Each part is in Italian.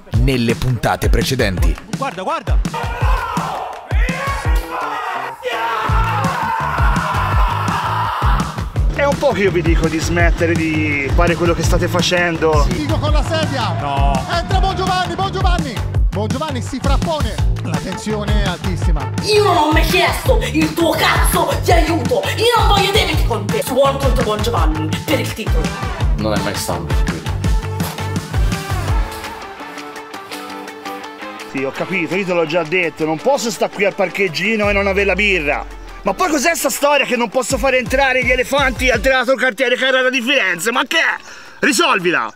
nelle puntate precedenti. Guarda, guarda! È un po' che io vi dico di smettere di fare quello che state facendo. Sì. Dico con la sedia! No! Entra Buon Giovanni, Buon Giovanni! Buon Giovanni si frappone! La tensione è altissima. Io non ho mai chiesto il tuo cazzo di aiuto! Io non voglio debiti con te! Suono contro Buon Giovanni per il titolo! Non è mai stato. Sì, ho capito, io te l'ho già detto, non posso stare qui al parcheggino e non avere la birra. Ma poi cos'è sta storia che non posso fare entrare gli elefanti al Teatro Cartiere Carrara di Firenze? Ma che è? Risolvila!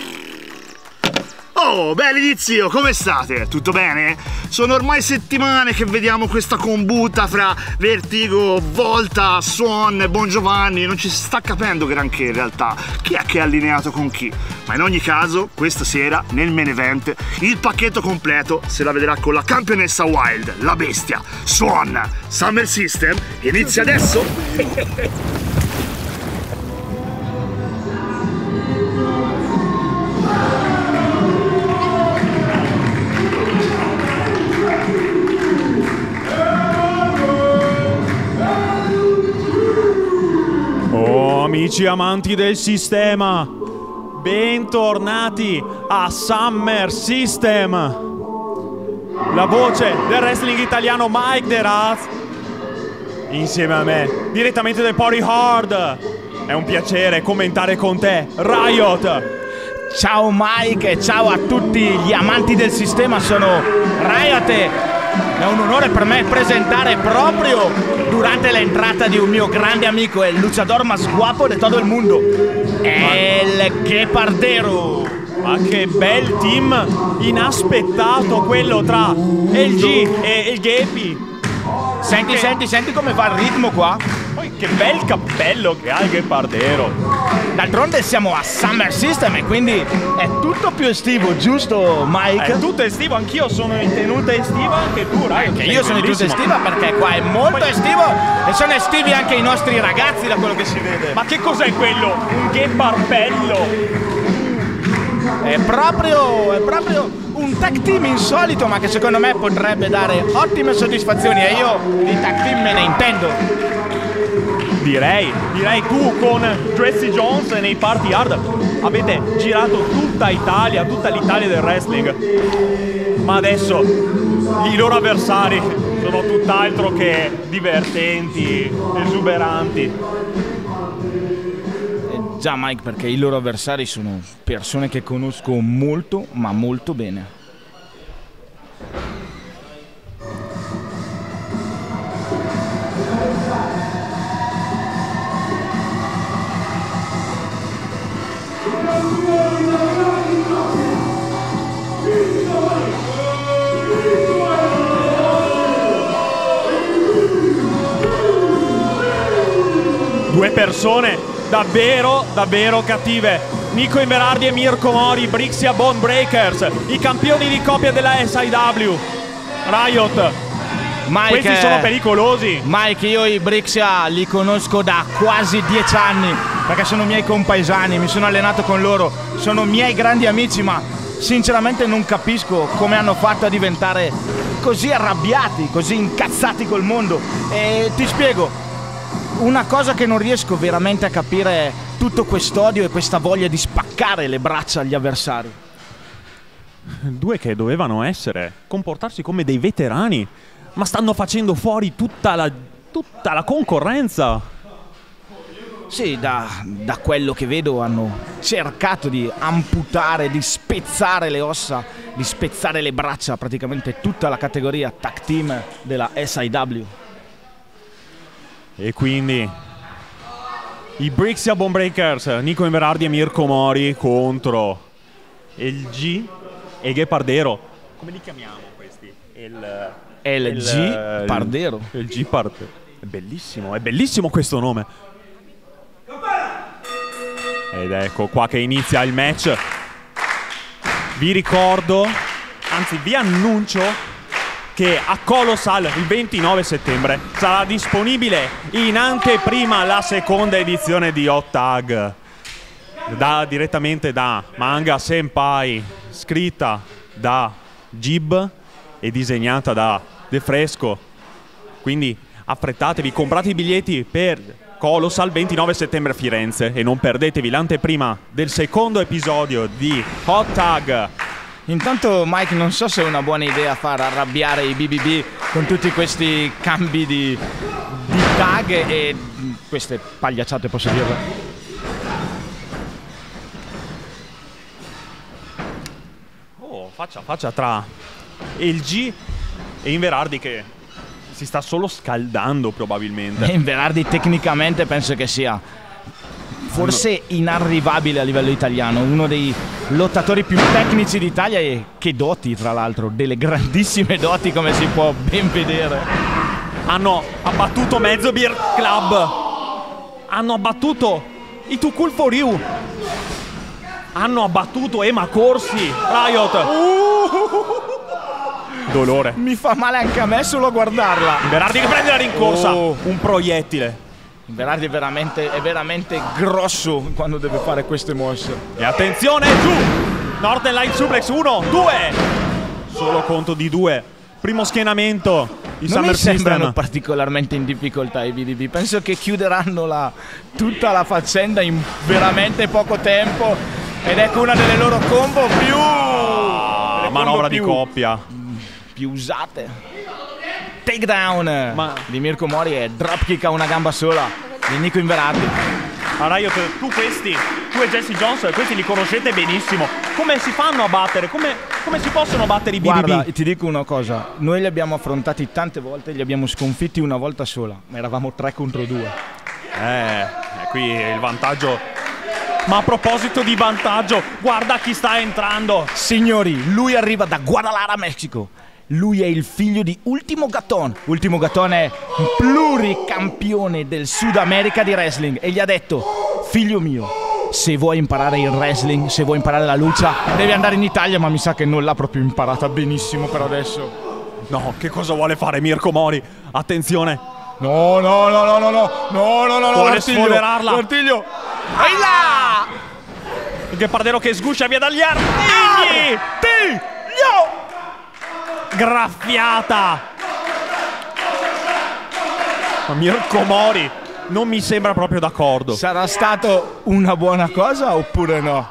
Oh, belli di zio, come state? Tutto bene? Sono ormai settimane che vediamo questa combutta fra Vertigo, Volta, Swan e Buon Giovanni. Non ci si sta capendo granché in realtà chi è che è allineato con chi. Ma in ogni caso, questa sera, nel main event, il pacchetto completo se la vedrà con la campionessa Wild, la bestia, Swan. Summer System inizia adesso! Amici amanti del sistema, bentornati a Summer System. La voce del wrestling italiano Mike De Raz, insieme a me, direttamente dal Party Hard. È un piacere commentare con te, Riot. Ciao Mike e ciao a tutti gli amanti del sistema, sono Riot. È un onore per me presentare proprio durante l'entrata di un mio grande amico, il luchador más guapo de todo el mundo, El Guepardero. Ma che bel team inaspettato quello tra LG e il Geppi. Senti come va il ritmo qua. Poi che bel cappello che ha il Guepardero. D'altronde siamo a Summer System e quindi è tutto più estivo, giusto Mike? È tutto estivo, anch'io sono in tenuta estiva, anche tu, Ryan. Anche io sono in tenuta estiva perché qua è molto estivo e sono estivi anche i nostri ragazzi da quello che si vede. Ma che cos'è quello? Un Gueparbello? È proprio un tag team insolito, ma che secondo me potrebbe dare ottime soddisfazioni e io di tag team me ne intendo. Direi tu con Tracy Jones nei Party Hard avete girato tutta l'Italia del wrestling, ma adesso i loro avversari sono tutt'altro che divertenti, esuberanti. Già Mike, perché i loro avversari sono persone che conosco molto ma molto bene. Due persone davvero cattive. Nico Inverardi e Mirko Mori, Brixia Bone Breakers, i campioni di coppia della SIW. Riot, Mike, questi sono pericolosi. Mike, io i Brixia li conosco da quasi 10 anni perché sono miei compaesani, mi sono allenato con loro, sono miei grandi amici, ma sinceramente non capisco come hanno fatto a diventare così arrabbiati, così incazzati col mondo. E ti spiego, una cosa che non riesco veramente a capire è tutto quest'odio e questa voglia di spaccare le braccia agli avversari. Due che dovevano comportarsi come dei veterani, ma stanno facendo fuori tutta la concorrenza. Sì, da quello che vedo hanno cercato di amputare, di spezzare le ossa, di spezzare le braccia a praticamente tutta la categoria tag team della SIW. E quindi i Brixia Bone Breakers, Nico Inverardi e Mirko Mori contro il G e il Guepardero. Come li chiamiamo questi? Il G Pardero. Il G Pardero. È bellissimo questo nome. Ed ecco qua che inizia il match. Vi ricordo, anzi vi annuncio che a Colossal il 29 settembre sarà disponibile in anteprima la seconda edizione di Hot Tag direttamente da Manga Senpai, scritta da Gib e disegnata da De Fresco. Quindi affrettatevi, comprate i biglietti per Colossal 29 settembre a Firenze e non perdetevi l'anteprima del secondo episodio di Hot Tag. Intanto Mike, non so se è una buona idea far arrabbiare i BBB con tutti questi cambi di tag e queste pagliacciate, posso dirlo. Oh, faccia a faccia tra il G e Inverardi che si sta solo scaldando probabilmente. Inverardi tecnicamente penso che sia forse inarrivabile a livello italiano, uno dei lottatori più tecnici d'Italia e che doti, tra l'altro, delle grandissime doti come si può ben vedere. Hanno abbattuto mezzo Beer Club, hanno abbattuto i Too Cool For You, hanno abbattuto Ema Corsi, Riot. Dolore. Mi fa male anche a me solo a guardarla. Berardi che prende la rincorsa, un proiettile. Berardi è veramente grosso quando deve fare queste mosse. E attenzione, giù! Northern Light Suplex, 1, 2. Solo conto di 2. Primo schienamento. I Non mi Summer sembrano System. particolarmente in difficoltà i BBB. Penso che chiuderanno tutta la faccenda in veramente poco tempo. Ed ecco una delle loro combo più... Manovra di coppia. più usate. Takedown di Mirko Mori e dropkick a una gamba sola di Nico Inverardi. A Riot, tu e Jesse Jones, questi li conoscete benissimo. Come si fanno a battere? Come si possono battere i BBB? Guarda, ti dico una cosa, noi li abbiamo affrontati tante volte, li abbiamo sconfitti una volta sola, ma eravamo 3 contro 2. Qui il vantaggio. Ma a proposito di vantaggio, guarda chi sta entrando. Signori, lui arriva da Guadalajara, Messico. Lui è il figlio di Ultimo Gatón. Ultimo Gatón è un pluricampione del Sud America di wrestling e gli ha detto: figlio mio, se vuoi imparare il wrestling, se vuoi imparare la lucha, devi andare in Italia, ma mi sa che non l'ha proprio imparata benissimo per adesso. No, che cosa vuole fare Mirko Mori? Attenzione. No, Vuole sfoderarla. Artiglio. Ehi là! Il Gepardero che sguscia via dagli artigli. Graffiata. Ma Mirko Mori non mi sembra proprio d'accordo. Sarà stato una buona cosa oppure no?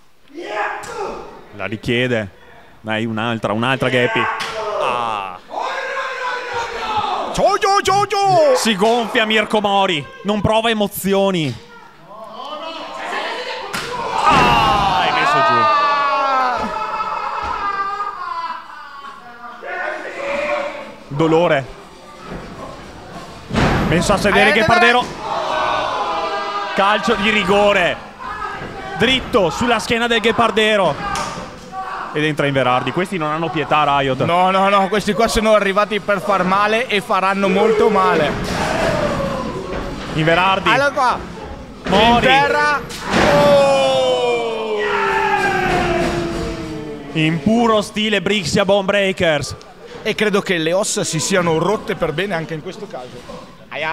La richiede. Dai, un'altra Gappy. Si gonfia Mirko Mori. Non prova emozioni. Hai messo giù. Dolore. Pensa a sedere Gepardero. Calcio di rigore. Dritto sulla schiena del Gepardero. Ed entra Inverardi. Questi non hanno pietà, Riot. No, questi qua sono arrivati per far male e faranno molto male. Inverardi. Allora qua. Mori. In terra. In puro stile Brixia Bone Breakers. E credo che le ossa si siano rotte per bene anche in questo caso. Aia.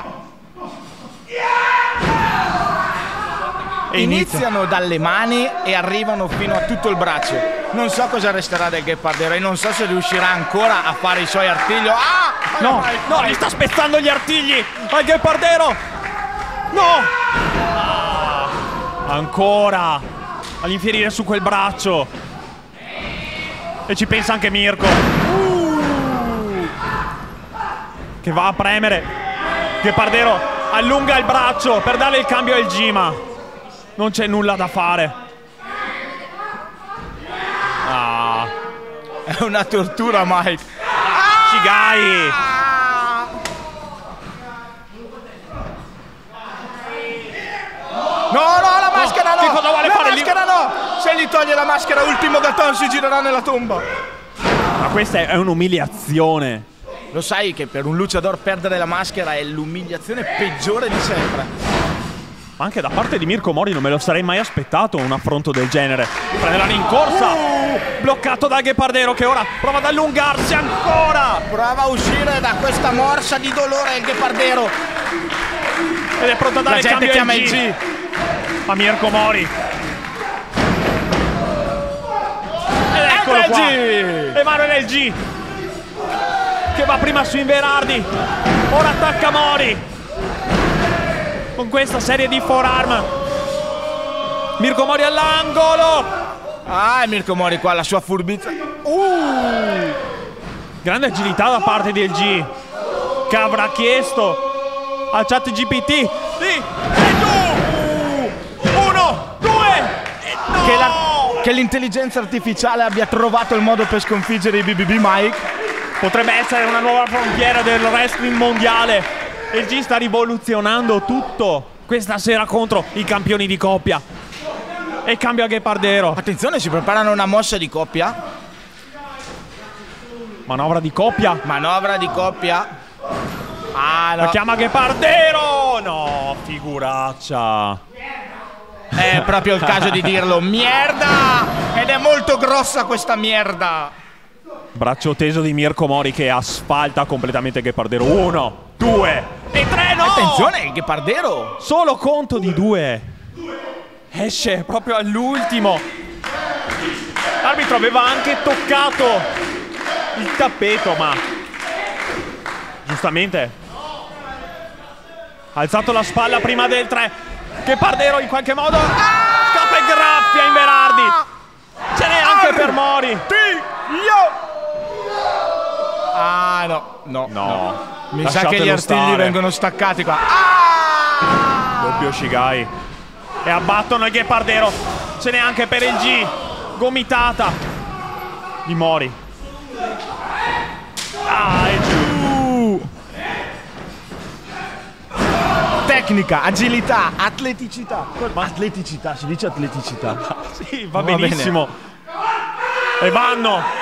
E Iniziano dalle mani e arrivano fino a tutto il braccio. Non so cosa resterà del Gepardero e non so se riuscirà ancora a fare i suoi artigli. No, gli sta spezzando gli artigli al Gepardero. No! Ancora all'inferire su quel braccio. E ci pensa anche Mirko. Che va a premere. Gepardero allunga il braccio per dare il cambio al Gima. Non c'è nulla da fare. È una tortura, Mike. Shigai. No, la maschera no! Che cosa vuole fare? La maschera no! Se gli toglie la maschera, Ultimo Gatón si girerà nella tomba. Ma questa è un'umiliazione. Lo sai che per un luchador perdere la maschera è l'umiliazione peggiore di sempre. Ma anche da parte di Mirko Mori non me lo sarei mai aspettato un affronto del genere. Prende la rincorsa. Bloccato da Gepardero che ora prova ad allungarsi ancora. Prova a uscire da questa morsa di dolore il Gepardero. Ed è pronto a dare La il gente cambio chiama al il G. Ma Mirko Mori. Eccolo El qua. G. Emanuele El G che va prima su Inverardi. Ora attacca Mori con questa serie di forearm. Mirko Mori all'angolo. Ah, Mirko Mori qua, la sua furbizia. Grande agilità da parte di El G che avrà chiesto al chat GPT di e giù. 1, 2 e no! Che l'intelligenza artificiale abbia trovato il modo per sconfiggere i BBB Mike. Potrebbe essere una nuova frontiera del wrestling mondiale. El G sta rivoluzionando tutto questa sera contro i campioni di coppia. E cambia Ghepardero. Attenzione, si preparano una mossa di coppia. Manovra di coppia. Manovra di coppia. Ah, no. La chiama Ghepardero. No, figuraccia. È proprio il caso di dirlo. Merda! Ed è molto grossa questa merda. Braccio teso di Mirko Mori che asfalta completamente Ghepardero. 1, 2 e 3. No! Attenzione, Ghepardero. Solo conto di 2. Esce proprio all'ultimo. L'arbitro aveva anche toccato il tappeto, ma giustamente ha alzato la spalla prima del 3. Ghepardero in qualche modo scappa e graffia Inverardi. Ce n'è anche per Mori. Ah, no. Mi sa che gli Lasciatelo artigli stare. vengono staccati qua. Doppio Shigai. E abbattono il Ghepardero. Ce n'è anche per il G. Gomitata di Mori. Ah, e giù. Tecnica, agilità, atleticità. Atleticità, si dice atleticità. Sì, va benissimo. E vanno.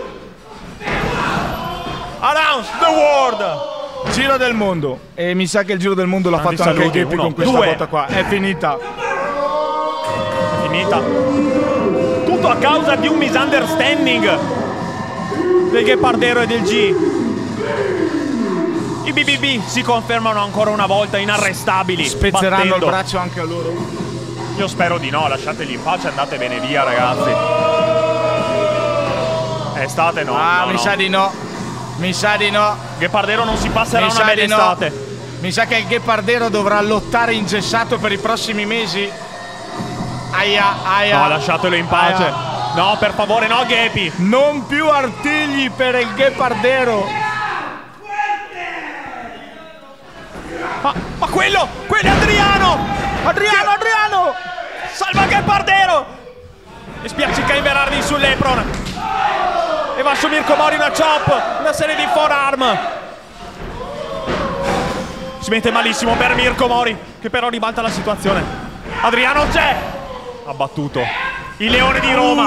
Around the world. Giro del mondo. E mi sa che il giro del mondo l'ha Tanti fatto anche saluti. Geppi 1, con questa 2. volta qua. È finita. È finita. Tutto a causa di un misunderstanding del Ghepardero e del G. I BBB si confermano ancora una volta inarrestabili. Spezzeranno battendo. il braccio anche a loro. Io spero di no, lasciateli in pace, andatevene via, ragazzi. Estate no. Ah, no, mi no. sa di no. Mi sa di no. Ghepardero non si passerà Mi una sa bella di no. estate. Mi sa che il Ghepardero dovrà lottare ingessato per i prossimi mesi. Aia. No, lasciatelo in pace. Aia. No, per favore, no, Ghepi. Non più artigli per il Ghepardero. Ma quello è Adriano! Adriano! Salva Ghepardero! E spiaccica Inverardi sull'apron. E va su Mirko Mori una chop, una serie di forearm. Si mette malissimo per Mirko Mori, che però ribalta la situazione. Adriano c'è! Ha battuto il Leone di Roma.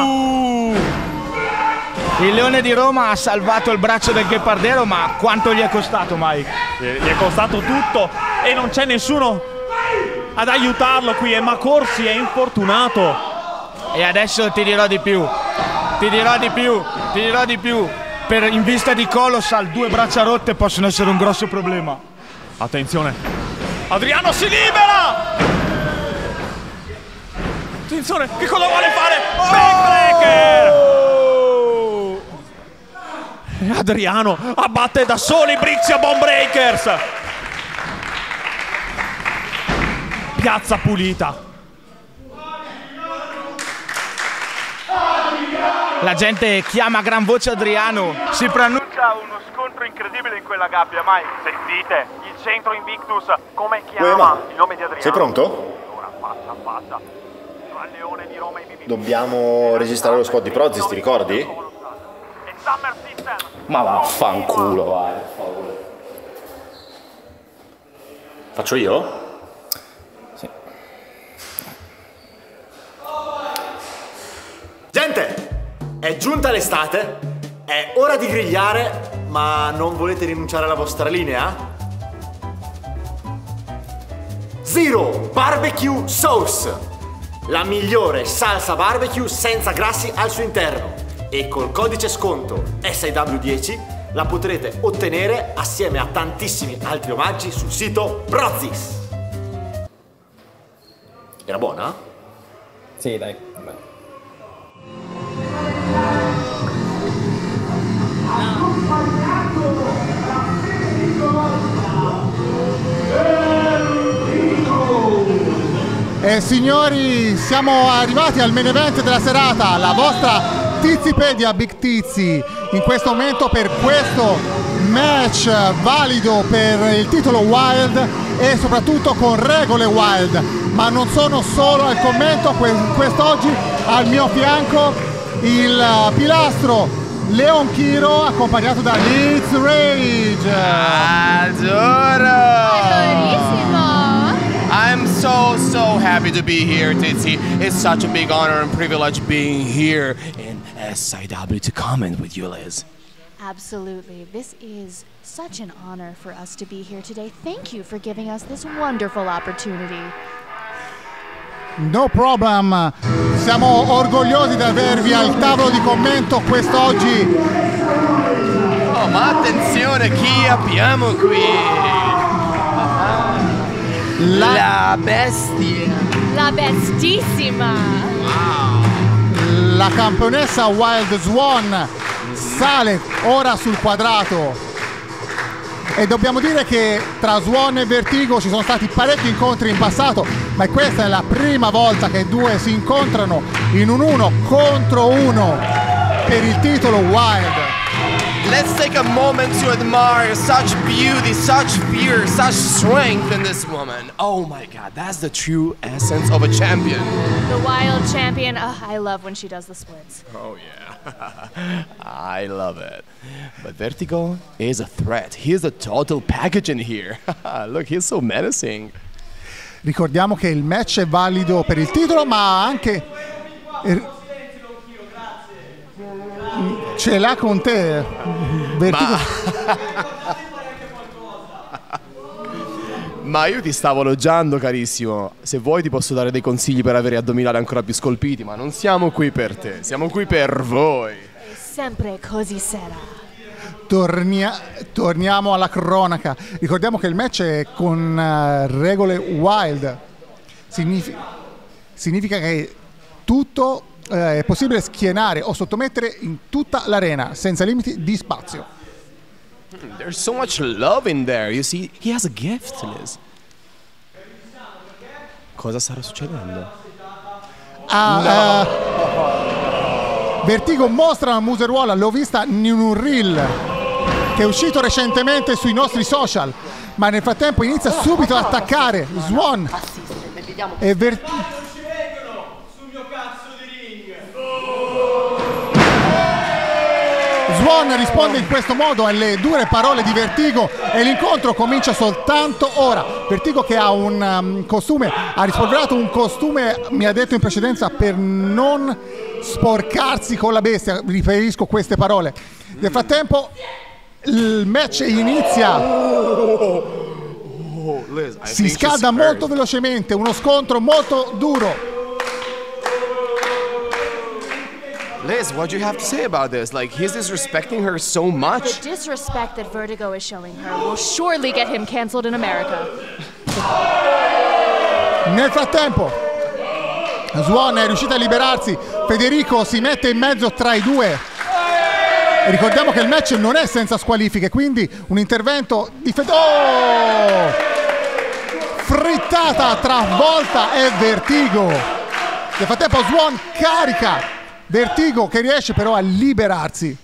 Il Leone di Roma ha salvato il braccio del Ghepardero, ma quanto gli è costato, Mike? Gli è costato tutto e non c'è nessuno ad aiutarlo qui. E Macorsi è infortunato. E adesso ti dirò di più. Per in vista di Colossal, 2 braccia rotte possono essere un grosso problema. Attenzione. Adriano si libera! Attenzione, che cosa vuole fare? Backbreaker! E Adriano abbatte da solo i Brixia Bone Breakers. Piazza pulita. La gente chiama a gran voce Adriano. Si preannuncia uno scontro incredibile in quella gabbia, Mike. Sentite, il centro Invictus, come chiama il nome di Adriano? Sei pronto? Ora faccia a faccia. Tra il Leone di Roma e i BBB. Dobbiamo registrare lo spot di Prozis, ti ricordi? E Summer System. Ma vaffanculo, vai. Faccio io? Sì. Gente, è giunta l'estate, è ora di grigliare, ma non volete rinunciare alla vostra linea? Zero Barbecue Sauce, la migliore salsa barbecue senza grassi al suo interno, e col codice sconto SIW10 la potrete ottenere assieme a tantissimi altri omaggi sul sito Prozis. Era buona? Sì, dai. Signori, siamo arrivati al main event della serata, la vostra Tizipedia Big Tizi in questo momento per questo match valido per il titolo Wild e soprattutto con regole Wild. Ma non sono solo al commento, quest'oggi al mio fianco il pilastro Leon Chiro accompagnato da Liz Rage. Adoro! I'm so happy to be here, Tizzy. It's such a big honor and privilege being here in SIW to comment with you, Liz. Absolutely. This is such an honor for us to be here today. Thank you for giving us this wonderful opportunity. No problem. Siamo orgogliosi di avervi al tavolo di commento quest'oggi. Oh, ma attenzione, chi abbiamo qui? La bestia. La bestissima. La campionessa Wild Swan sale ora sul quadrato. E dobbiamo dire che tra Swan e Vertigo ci sono stati parecchi incontri in passato, ma questa è la prima volta che i due si incontrano in un 1 contro 1 per il titolo Wild. Let's take a moment to admire such beauty, such fear, such strength in this woman. Oh my God, that's the true essence of a champion. The Wild champion. I love when she does the splits. Oh yeah, I love it. But Vertigo is a threat. He's a total package in here. Look, he's so menacing. Ricordiamo che il match è valido per il titolo, ma anche ce l'ha con te, Vertigo. Ma io ti stavo elogiando, carissimo. Se vuoi ti posso dare dei consigli per avere addominali ancora più scolpiti, ma non siamo qui per te, siamo qui per voi. Sempre così sarà. Torniamo alla cronaca. Ricordiamo che il match è con regole Wild. Significa che tutto è possibile schienare o sottomettere in tutta l'arena senza limiti di spazio. There's so much love in there. You see, he has a gift, Liz. Cosa starà succedendo? Vertigo mostra la museruola, l'ho vista in un reel che è uscito recentemente sui nostri social, ma nel frattempo inizia subito ad attaccare Swan e Swan risponde in questo modo alle dure parole di Vertigo e l'incontro comincia soltanto ora. Vertigo, che ha un costume, ha rispolverato un costume, mi ha detto in precedenza, per non sporcarsi con la bestia, riferisco queste parole. Nel frattempo il match inizia, si scalda molto velocemente, uno scontro molto duro. Liz, what do you have to say about this? Like, he's disrespecting her so much. The disrespect that Vertigo is showing her will surely get him canceled in America. Nel frattempo Swan è riuscita a liberarsi, Federico si mette in mezzo tra i due. Ricordiamo che il match non è senza squalifiche, quindi un intervento di frittata tra Volta e Vertigo. Nel frattempo Swan carica Vertigo, che riesce però a liberarsi.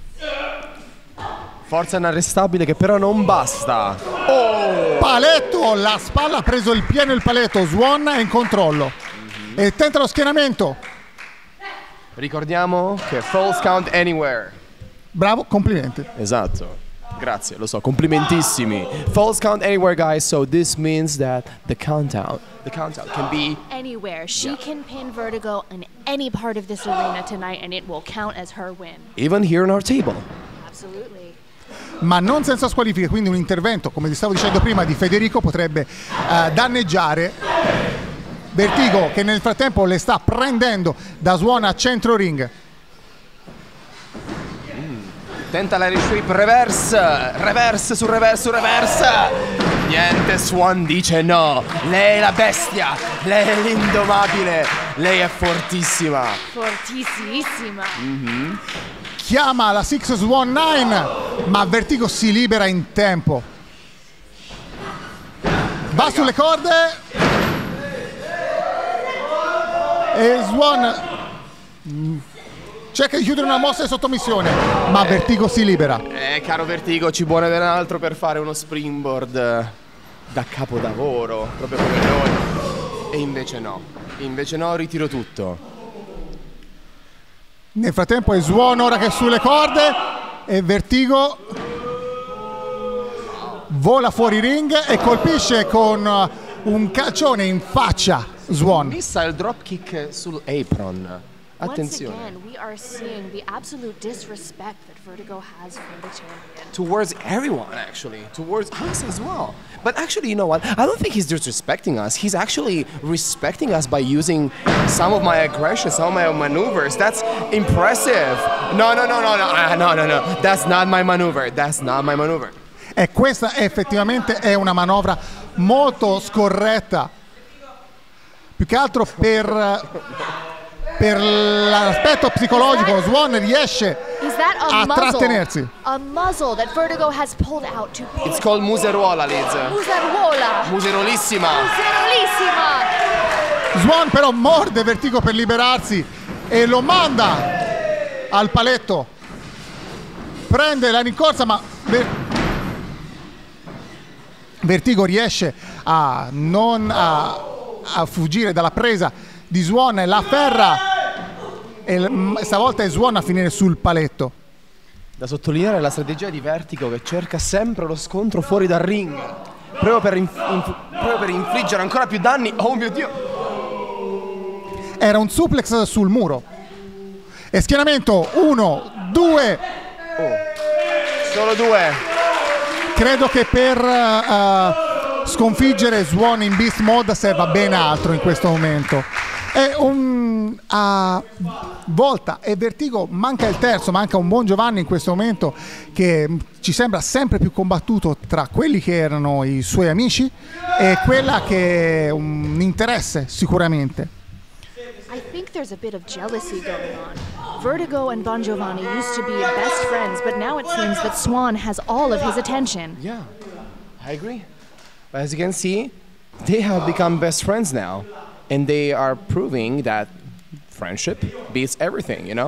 Forza inarrestabile che però non basta. Paletto, la spalla ha preso il pieno il paletto, Swan è in controllo e tenta lo schienamento. Ricordiamo che false count anywhere. Bravo, complimenti. Esatto. Grazie, lo so, complimentissimi. False count anywhere, guys, so this means that the countdown can be anywhere. She can pin Vertigo in any part of this arena tonight and it will count as her win. Even here on our table. Absolutely. Ma non senza squalifiche, quindi un intervento, come vi stavo dicendo prima, di Federico potrebbe danneggiare Vertigo, che nel frattempo le sta prendendo da Swan a centro ring. Tenta la sweep, reverse su reverse. Niente, Swan dice no. Lei è la bestia, lei è l'indomabile, lei è fortissima. Fortissima. Chiama la 619, ma Vertigo si libera in tempo. Va sulle corde. E Swan cerca di chiudere una mossa di sottomissione, ma Vertigo si libera. Caro Vertigo, ci vuole ben altro per fare uno springboard da capolavoro, proprio come noi. E invece no, ritiro tutto. Nel frattempo è Swan ora che è sulle corde e Vertigo vola fuori ring e colpisce con un calcione in faccia Swan. Missa il dropkick sul apron. Attenzione. Once again, we are seeing the absolute disrespect that Vertigo has for the champion. Towards everyone, actually. Towards us as well. But actually, you know what? I don't think he's disrespecting us. He's actually respecting us by using some of my aggression, some of my maneuvers. That's impressive. No. That's not my maneuver. That's not my maneuver. E questa effettivamente è una manovra molto scorretta. Più che altro per l'aspetto psicologico. Swan riesce a trattenersi. A muzzle that Vertigo has pulled out to pull. It's called museruola, Liz. Museruola. Muserolissima. Muserolissima. Swan però morde Vertigo per liberarsi e lo manda al paletto. Prende la rincorsa, ma Vertigo riesce a fuggire dalla presa di Swan, la afferra e stavolta è Swan a finire sul paletto. Da sottolineare la strategia di Vertigo che cerca sempre lo scontro fuori dal ring, proprio per infliggere ancora più danni. Oh mio Dio! Era un suplex sul muro. E schienamento 1, 2. Solo 2. Credo che per sconfiggere Swan in Beast Mode serva ben altro in questo momento. È a volta e Vertigo manca il terzo, manca un buon Giovanni in questo momento che ci sembra sempre più combattuto tra quelli che erano i suoi amici e quella che è un interesse sicuramente. I think there's a bit of jealousy going on. Vertigo and Bon Giovanni used to be best friends, but now it seems that Swan has all of his attention. Yeah, I agree. But as you can see, they have become best friends now. And they are proving that friendship beats everything, you know?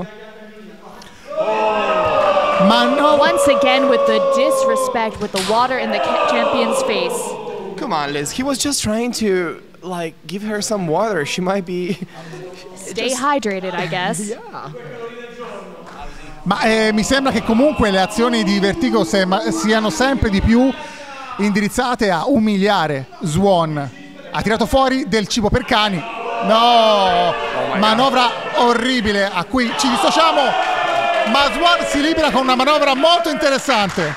Once again with the disrespect, with the water in the champion's face. Come on, Liz. He was just trying to, like, give her some water. She might be... Stay hydrated, I guess. Yeah. Ma mi sembra che comunque le azioni di Vertigo siano sempre di più indirizzate a umiliare Swan. Ha tirato fuori del cibo per cani. No! Manovra orribile a cui ci dissociamo. Ma Swan si libera con una manovra molto interessante.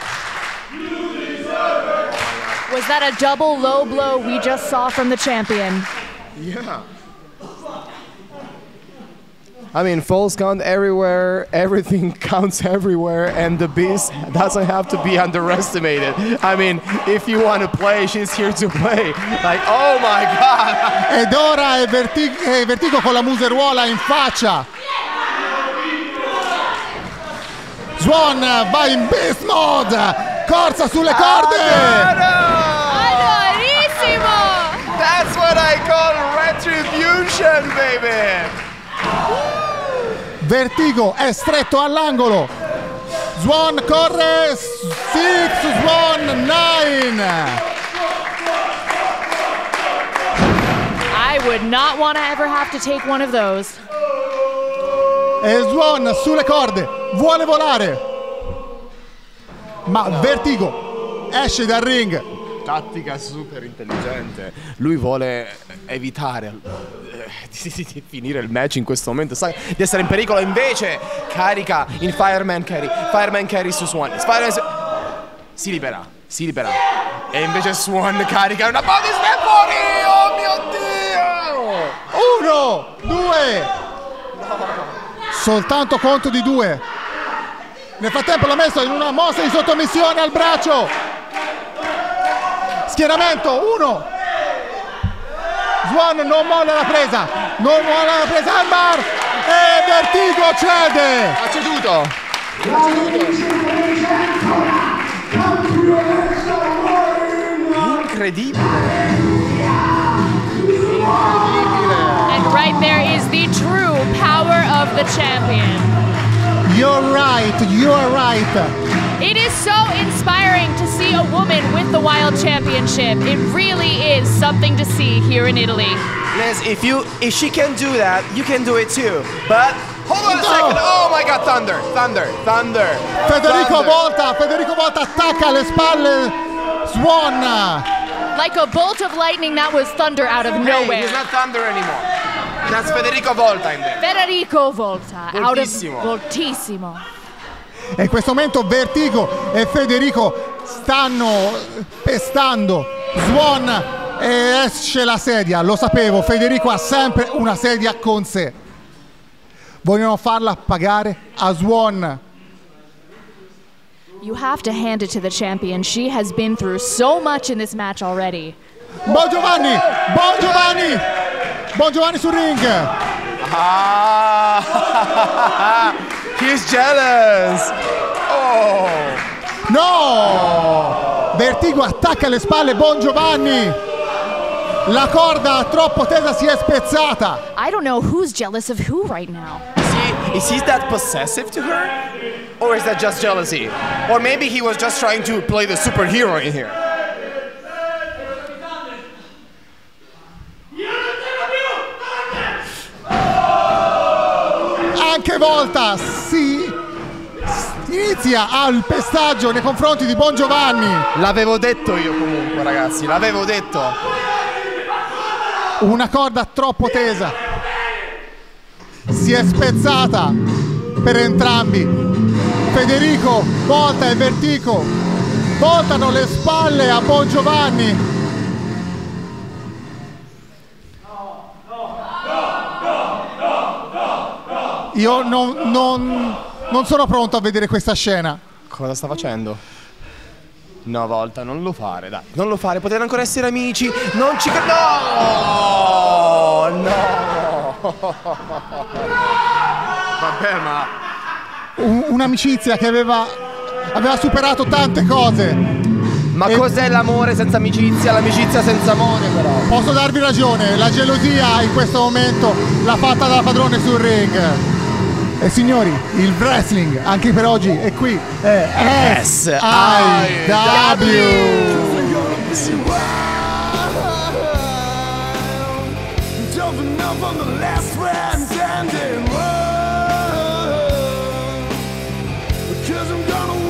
Was that a double low blow we just saw from the champion? Yeah. I mean, falls count everywhere, everything counts everywhere, and the Beast doesn't have to be underestimated. I mean, if you want to play, she's here to play. Like, oh my God! Ed ora è Vertigo con la museruola in faccia. Swan va in Beast Mode, corsa sulle corde. Adorissimo! That's what I call retribution, baby! Vertigo è stretto all'angolo. Swan corre. 6, Swan 9. I would not want to ever have to take one of those. E Swan sulle corde vuole volare, ma Vertigo esce dal ring. Tattica super intelligente. Lui vuole evitare di finire il match in questo momento, sa di essere in pericolo, invece carica il Fireman Carry su Swan. Si libera. E invece Swan carica una body slam fuori. Oh mio Dio! 1, 2. Soltanto conto di 2. Nel frattempo l'ha messo in una mossa di sottomissione al braccio. Schieramento 1. Swan non molla la presa. Armbar. E Vertigo cede. Ha ceduto. Incredibile. And right there is the the champion. You're right, you are right. It is so inspiring to see a woman with the Wild Championship. It really is something to see here in Italy. Liz, if she can do that, you can do it too. But hold on a second. Oh my God, thunder. Federico Volta attacca alle spalle Swan. Like a bolt of lightning, that was thunder out of nowhere. Hey, he's not thunder anymore. That's Federico Volta in there. Federico Volta, Voltissimo. out of voltissimo. E in questo momento Vertigo e Federico stanno pestando Swan e esce la sedia. Lo sapevo, Federico ha sempre una sedia con sé. Vogliono farla pagare a Swan. You have to hand it to the champion. She has been through so much in this match already. Bon Giovanni sul ring. He's jealous. Oh. No! Vertigo attacca alle spalle Bon Giovanni. La corda troppo tesa si è spezzata. I don't know who's jealous of who right now. Is he that possessive to her? Or is that just jealousy? Or maybe he was just trying to play the superhero in here. Anche Volta si inizia al pestaggio nei confronti di Bon Giovanni. L'avevo detto io comunque, ragazzi, l'avevo detto. Una corda troppo tesa si è spezzata per entrambi. Federico Volta e Vertigo voltano le spalle a Bon Giovanni. Io non sono pronto a vedere questa scena. Cosa sta facendo? No, Volta, non lo fare, dai. Non lo fare, potete ancora essere amici. Non ci credo. No! Vabbè, ma... Un'amicizia che aveva superato tante cose. Ma cos'è l'amore senza amicizia? L'amicizia senza amore, però. Posso darvi ragione, la gelosia in questo momento l'ha fatta da padrone sul ring. E signori, il wrestling anche per oggi è qui, è SIW. Cause I'm gonna